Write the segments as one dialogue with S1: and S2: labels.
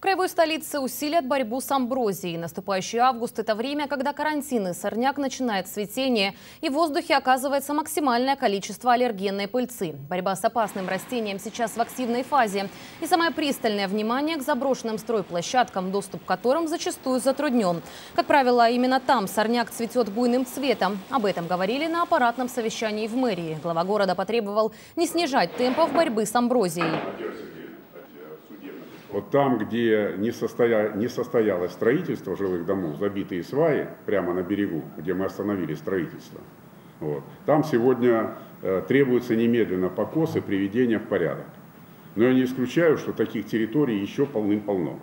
S1: краевой столице усилят борьбу с амброзией. Наступающий август – это время, когда карантин и сорняк начинает цветение, и в воздухе оказывается максимальное количество аллергенной пыльцы. Борьба с опасным растением сейчас в активной фазе. И самое пристальное внимание к заброшенным стройплощадкам, доступ к которым зачастую затруднен. Как правило, именно там сорняк цветет буйным цветом. Об этом говорили на аппаратном совещании в мэрии. Глава города потребовал не снижать темпов борьбы с амброзией.
S2: Вот там, где не состоялось строительство жилых домов, забитые сваи прямо на берегу, где мы остановили строительство, там сегодня требуется немедленно покос и приведение в порядок. Но я не исключаю, что таких территорий еще полным-полно.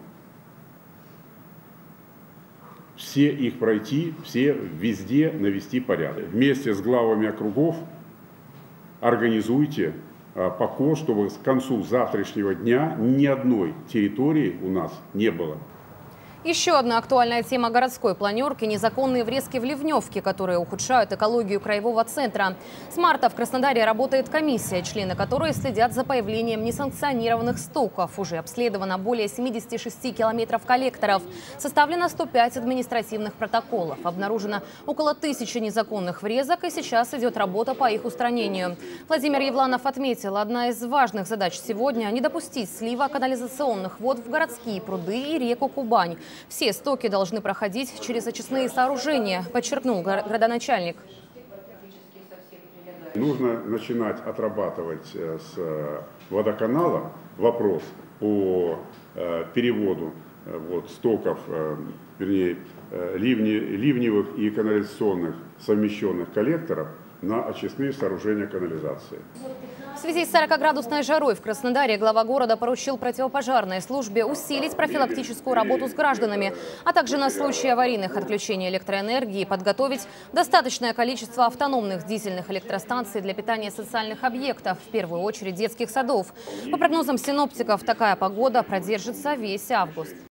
S2: Все их пройти, все везде навести порядок. Вместе с главами округов организуйте покос, чтобы к концу завтрашнего дня ни одной территории у нас не было.
S1: Еще одна актуальная тема городской планерки – незаконные врезки в ливневке, которые ухудшают экологию краевого центра. С марта в Краснодаре работает комиссия, члены которой следят за появлением несанкционированных стоков. Уже обследовано более 76 километров коллекторов. Составлено 105 административных протоколов. Обнаружено около 1000 незаконных врезок, и сейчас идет работа по их устранению. Владимир Евланов отметил, одна из важных задач сегодня – не допустить слива канализационных вод в городские пруды и реку Кубань. Все стоки должны проходить через очистные сооружения, подчеркнул градоначальник.
S2: Нужно начинать отрабатывать с водоканала вопрос по переводу стоков, вернее, ливневых и канализационных совмещенных коллекторов на очистные сооружения канализации.
S1: В связи с 40-градусной жарой в Краснодаре глава города поручил противопожарной службе усилить профилактическую работу с гражданами, а также на случай аварийных отключений электроэнергии подготовить достаточное количество автономных дизельных электростанций для питания социальных объектов, в первую очередь детских садов. По прогнозам синоптиков, такая погода продержится весь август.